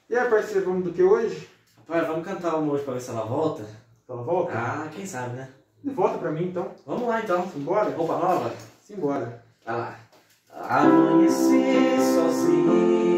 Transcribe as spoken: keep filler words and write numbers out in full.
E aí, parceiro, vamos do que hoje? Rapaz, vamos cantar uma hoje pra ver se ela volta? Ela volta? Ah, quem sabe, né? Volta pra mim, então. Vamos lá, então. Simbora? Roupa nova? Simbora. Vai lá. Amanhecer sozinho